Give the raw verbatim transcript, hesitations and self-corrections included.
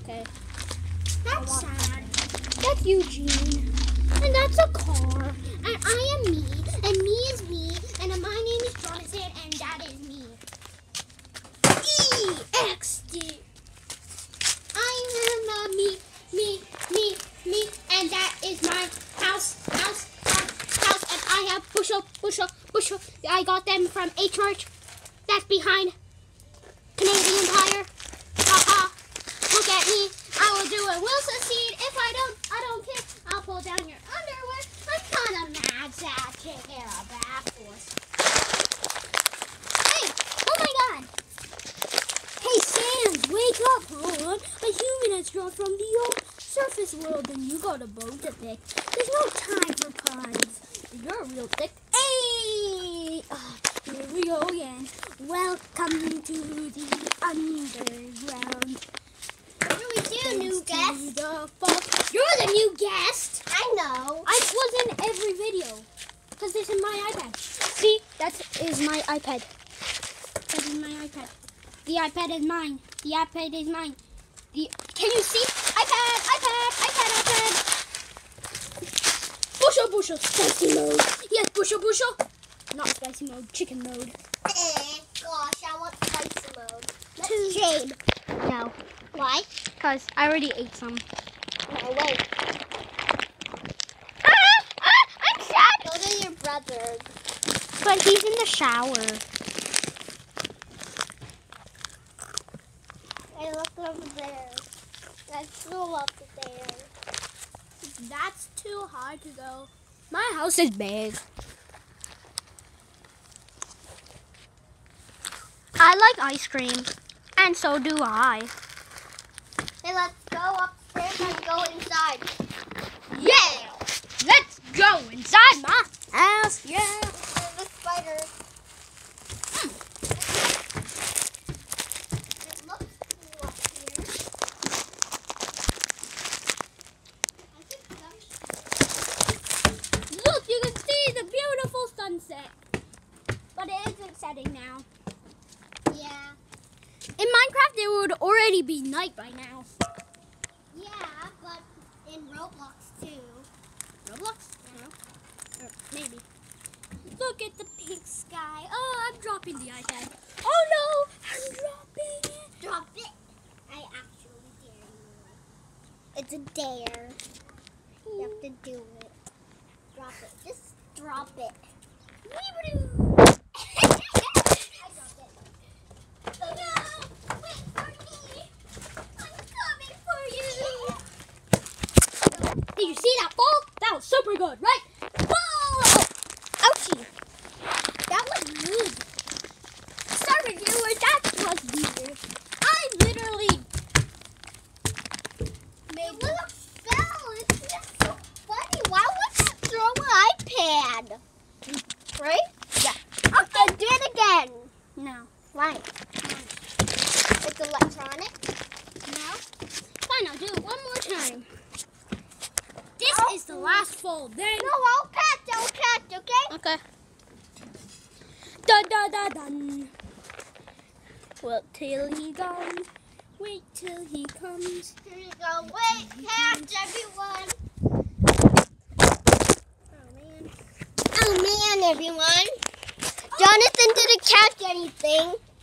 Okay. That's sad. That's Eugene. And that's a car. And I am me. And me is me. And my name is Jonathan. And that is me. E X D. I am a me, me, me, me. And that is my house, house, house, house. And I have bushel, bushel, bushel. I got them from a church. That's behind Canadian Tire. Ha-ha. Look at me. I will do a will succeed. If I don't, I don't care. I'll pull down your underwear. I'm kind of mad that chicken a bath force. Hey, oh my god. Hey, Sans, wake up, hon. A human has dropped from the old surface world and you got a bone to pick. There's no time for puns. You're a real dick. Hey! Oh, here we go again. Welcome to the underground. What do we do, new guest? The fuck. You're the new guest. I know. I was in every video. Because this is my iPad. See? That is my iPad. That is my iPad. The iPad is mine. The iPad is mine. The Can you see? iPad, iPad, iPad, iPad. Bushel, bushel, spicy mode. Yes, bushel, bushel. Not spicy mode, chicken mode. Eh, gosh, I want spicy mode. Let's Two. shade. No, Why? because I already ate some. No, wait. Ah, ah, I'm sad. Those are your brothers. But he's in the shower. Hey, look over there. Let's go up there. That's too hard to go. My house is big. I like ice cream, and so do I. Hey, let's go upstairs and go inside. Yeah! Let's go inside my house, yeah! There's a spider. Mm. It looks cool up here. I think that's... Look, you can see the beautiful sunset. But it isn't setting now. Yeah. In Minecraft, it would already be night by now. Yeah, but in Roblox too. Roblox? I don't know. Or maybe. Look at the pink sky. Oh, I'm dropping the iPad. Oh no, I'm dropping it. Drop it. I actually dare you. It's a dare. You have to do it. Drop it. Just drop it. Weebadoo. I dropped it. Oh no! Wait for me! I'm coming for you! Did you see that fall? That was super good, right? Whoa! Ouchie. That was weird. Sorry, viewers, that was weird. I literally It looks fell. It's just so funny. Why would you throw an iPad? Right? Yeah. Okay, do it again. No. Why? It's electronic. No? Fine, I'll do it one more time. This Oh. is the last fold. Then. No, I'll catch. I'll catch. Okay. Okay. Dun dun dun dun. Wait till he comes. Wait till he comes. Here you go. Wait, catch everyone. Oh man. Oh man, everyone. Jonathan didn't catch anything.